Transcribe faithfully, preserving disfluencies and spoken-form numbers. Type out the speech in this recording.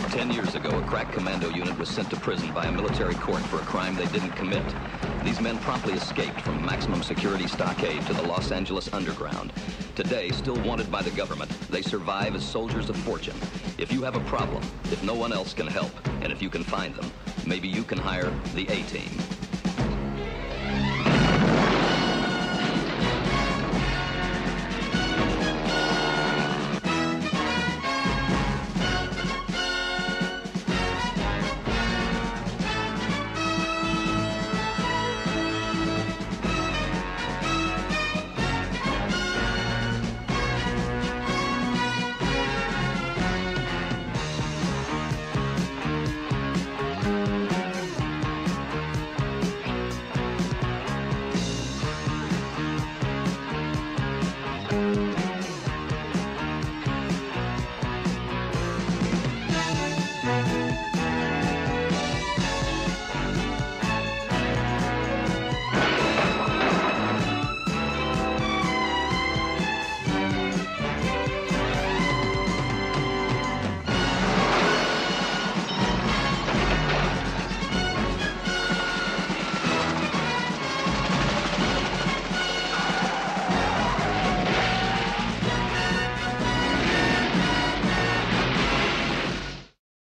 Ten years ago, a crack commando unit was sent to prison by a military court for a crime they didn't commit. These men promptly escaped from maximum security stockade to the Los Angeles underground. Today, still wanted by the government, they survive as soldiers of fortune. If you have a problem, if no one else can help, and if you can find them, maybe you can hire the A-Team.